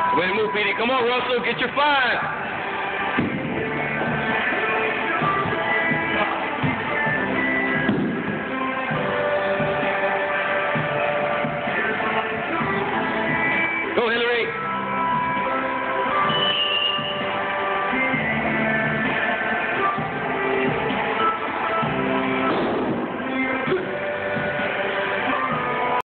Way to move, PD. Come on, Russell, get your 5.